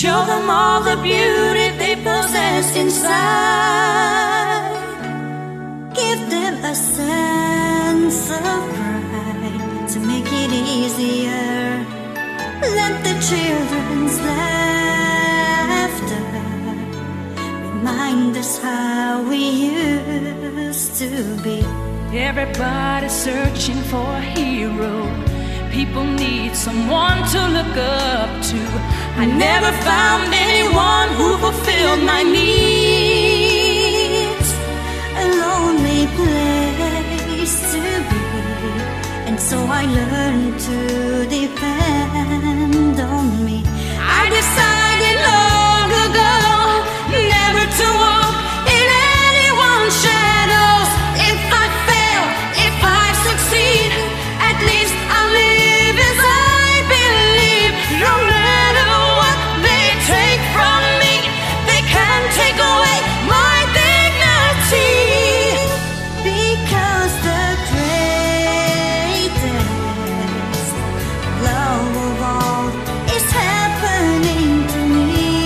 Show them all the beauty they possess inside. Give them a sense of pride to make it easier. Let the children's laughter remind us how we used to be. Everybody's searching for a hero. People need someone to look up to. I never found anyone who fulfilled my needs. A lonely place to be, and so I learned to depend on me. I decided long ago never to walk in anyone's shadows. If I fail, if I succeed, at least I'll live as I believe. No matter what they take from me, they can't take away my dignity. Because the greatest love of all is happening to me.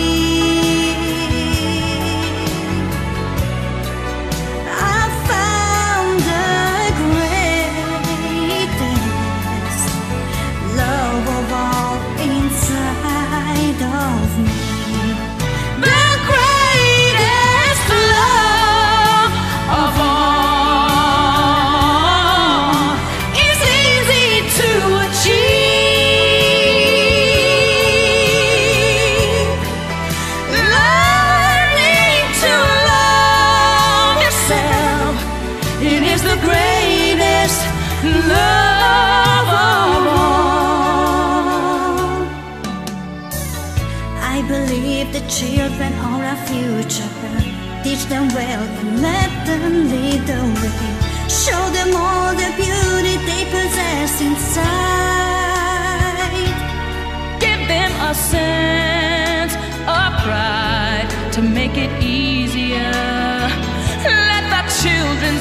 I found the greatest love of all inside of me. The greatest love of all is easy to achieve. Learning to love yourself, it is the greatest love of all. I believe the children are our future. Teach them well and let them lead the way. Show them all the beauty they possess inside. Give them a sense of pride to make it easier. Let the children's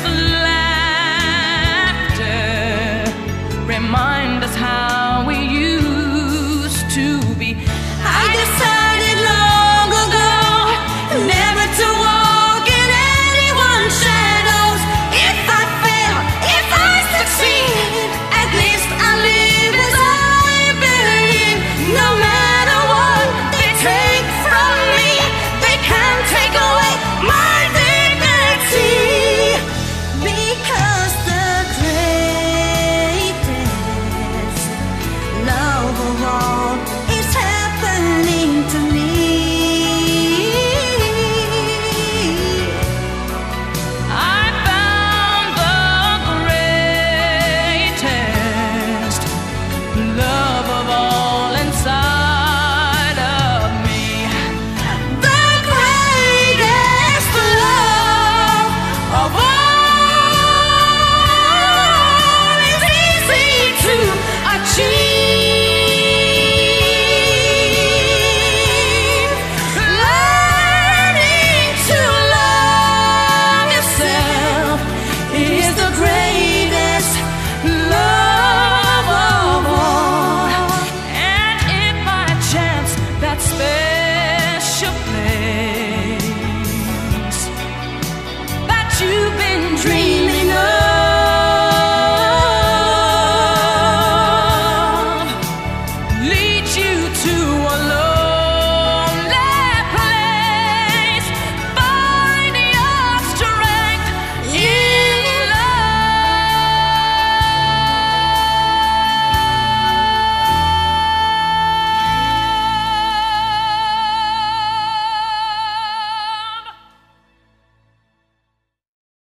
laughter remind us how we used to be. I decided long ago never to walk in anyone's shadows. If I fail, if I succeed, at least I'll live as I believe. No matter what they take from me, they can't take away my dignity. Because the greatest love of all is happening to me. I found the greatest love of all inside of me. The greatest love of all is easy to achieve. Learning to love yourself is the greatest love of all. And if by chance that spell